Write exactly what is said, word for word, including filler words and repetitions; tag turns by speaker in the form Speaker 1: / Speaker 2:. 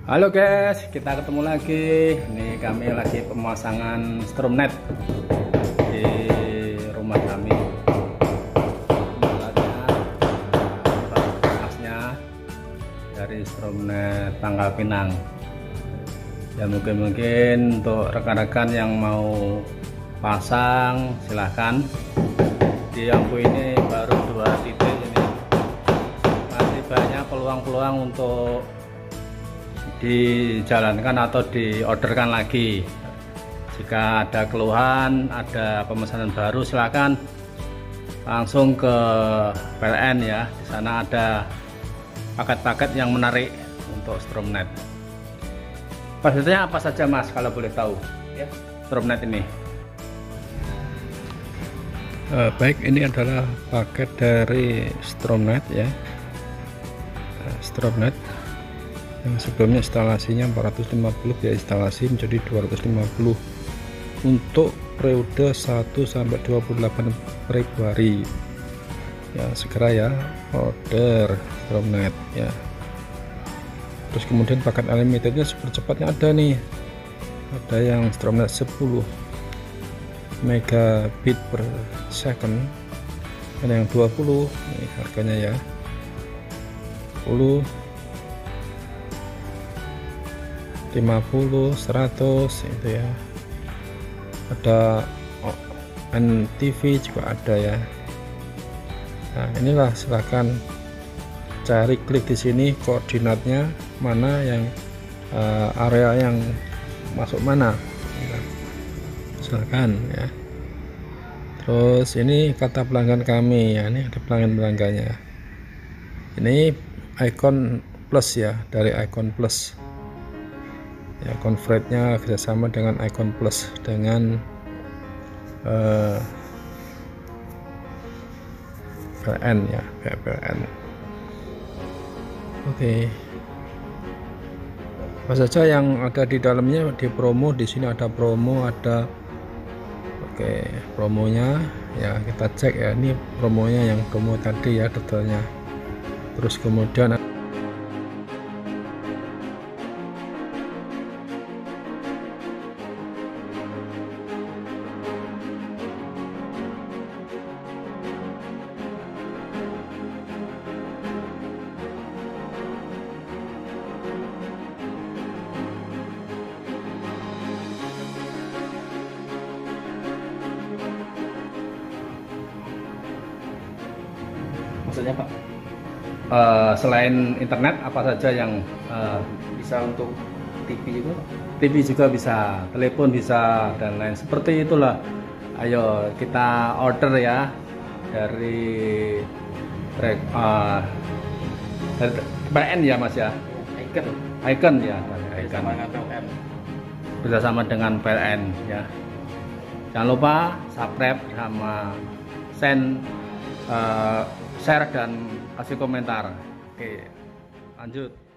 Speaker 1: Halo guys, kita ketemu lagi. Ini kami lagi pemasangan stromnet di rumah kami. Asnya dari stromnet Pangkal Pinang. Ya mungkin-mungkin untuk rekan-rekan yang mau pasang silahkan. Di lampu ini baru dua titik ini. Masih banyak peluang-peluang untuk dijalankan atau diorderkan lagi. Jika ada keluhan, ada pemesanan baru, silakan langsung ke P L N ya. Di sana ada paket-paket yang menarik untuk stromnet. Maksudnya apa saja Mas, kalau boleh tahu ya, stromnet ini?
Speaker 2: Uh, baik, ini adalah paket dari stromnet ya. uh, stromnet yang sebelumnya instalasinya empat ratus lima puluh, biaya instalasi menjadi dua ratus lima puluh untuk periode satu sampai dua puluh delapan Februari ya. Segera ya order stromnet ya. Terus kemudian paket unlimitednya super cepatnya ada nih, ada yang stromnet sepuluh megabit per second, dan yang dua puluh ini harganya ya sepuluh, lima puluh, seratus itu ya. Ada oh, N T V juga ada ya. Nah inilah, silahkan cari, klik di sini koordinatnya mana yang uh, area yang masuk mana, nah, silahkan ya. Terus ini kata pelanggan kami ya, ini ada pelanggan pelanggannya. Ini icon plus ya, dari icon plus ya, convertnya kerjasama dengan icon plus dengan uh, P L N ya, P L N. Oke, okay. Apa saja yang ada di dalamnya di promo, di sini ada promo, ada oke okay, promonya ya, kita cek ya, ini promonya yang promo tadi ya detailnya. Terus kemudian
Speaker 1: maksudnya Pak, uh, selain internet apa saja yang uh,
Speaker 3: bisa untuk T V juga?
Speaker 1: T V juga bisa, telepon bisa, dan lain seperti itulah. Ayo kita order ya dari uh, dari P L N ya Mas ya.
Speaker 3: Icon.
Speaker 1: Icon ya, Icon. Bersama dengan P L N ya. Jangan lupa subscribe sama send, uh, share dan kasih komentar. Oke, lanjut.